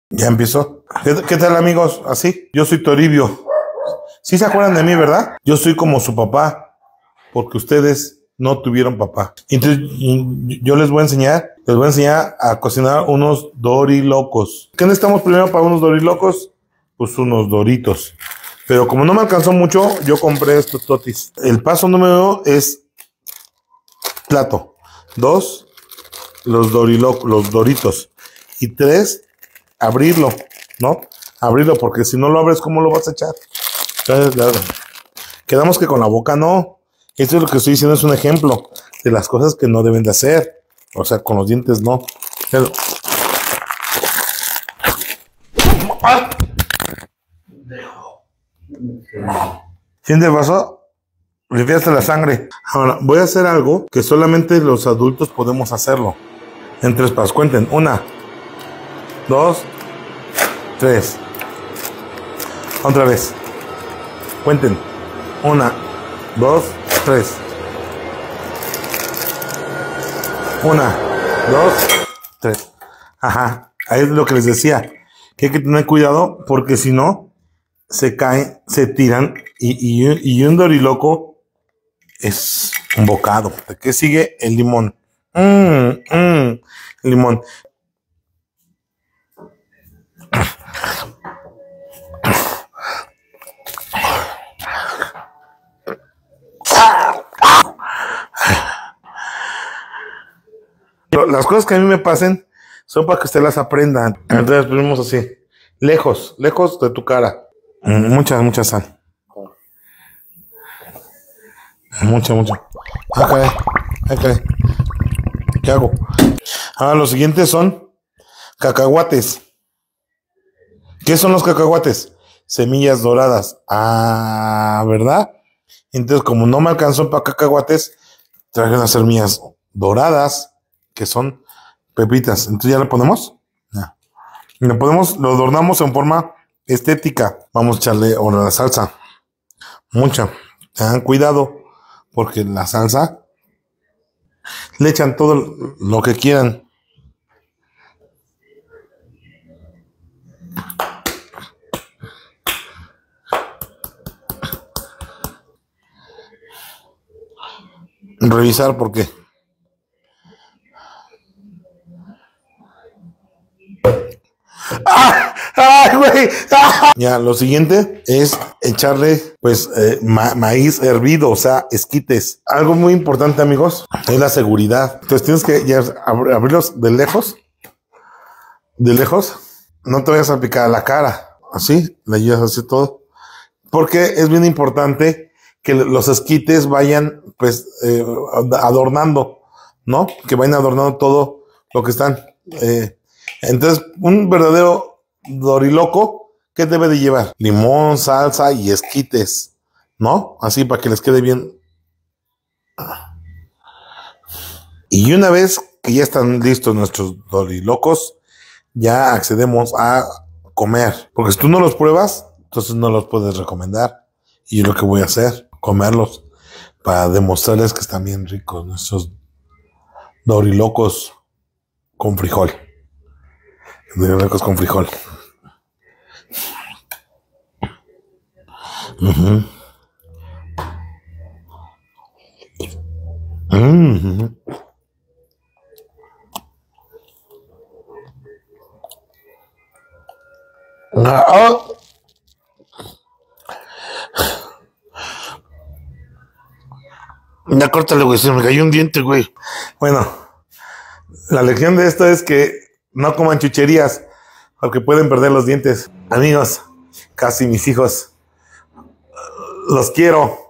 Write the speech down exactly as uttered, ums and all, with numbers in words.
Ya empezó. ¿Qué, qué tal, amigos? Así, yo soy Toribio. ¿Sí se acuerdan de mí, verdad? Yo soy como su papá, porque ustedes no tuvieron papá. Entonces, yo les voy a enseñar, les voy a enseñar a cocinar unos dorilocos. ¿Qué necesitamos primero para unos dorilocos? Pues unos doritos. Pero como no me alcanzó mucho, yo compré estos totis. El paso número uno es plato. Dos, los dorilocos, los doritos. Y tres, abrirlo, ¿no? Abrirlo, porque si no lo abres, ¿cómo lo vas a echar? Entonces, claro, quedamos que con la boca no. Esto es lo que estoy diciendo, es un ejemplo de las cosas que no deben de hacer. O sea, con los dientes no. Pero... ¡Ah! ¿Quién te pasó? Limpiaste la sangre. Ahora, voy a hacer algo que solamente los adultos podemos hacerlo. En tres pasos. Cuenten. Una, dos, tres. Otra vez. Cuenten. Una, dos, tres. Una, dos, tres. Ajá. Ahí es lo que les decía. Que hay que tener cuidado porque si no, se caen, se tiran. Y, y, y un doriloco es un bocado. ¿De qué sigue? El limón. Mmm, mmm. El limón. Las cosas que a mí me pasen son para que ustedes las aprendan. Entonces ponemos así, lejos, lejos de tu cara. Mucha, mucha sal. Mucha, mucha. Acá, acá. ¿Qué hago? Ahora los siguientes son cacahuates. ¿Qué son los cacahuates? Semillas doradas. Ah, ¿verdad? Entonces, como no me alcanzó para cacahuates, traje unas semillas doradas, que son pepitas. Entonces, ¿ya le ponemos? Ya. Le ponemos, lo adornamos en forma estética. Vamos a echarle ahora la salsa. Mucha. Tengan cuidado, porque la salsa le echan todo lo que quieran. Revisar por qué. ¡Ah! ¡Ay, güey! ¡Ah! Ya, lo siguiente es echarle, pues, eh, ma maíz hervido, o sea, esquites. Algo muy importante, amigos, es la seguridad. Entonces tienes que ya ab abrirlos de lejos. De lejos. No te vayas a picar la cara. Así, le ayudas a hacer todo. Porque es bien importante que los esquites vayan, pues, eh, adornando, ¿no? Que vayan adornando todo lo que están. Eh, entonces, un verdadero doriloco, ¿qué debe de llevar? Limón, salsa y esquites, ¿no? Así para que les quede bien. Y una vez que ya están listos nuestros dorilocos, ya accedemos a comer. Porque si tú no los pruebas, entonces no los puedes recomendar. Y yo lo que voy a hacer, comerlos, para demostrarles que están bien ricos nuestros dorilocos con frijol. Dorilocos con frijol. Uh-huh. Uh-huh. Ah. Ya córtale, güey, se me cayó un diente, güey. Bueno, la lección de esto es que no coman chucherías, porque pueden perder los dientes. Amigos, casi mis hijos, los quiero.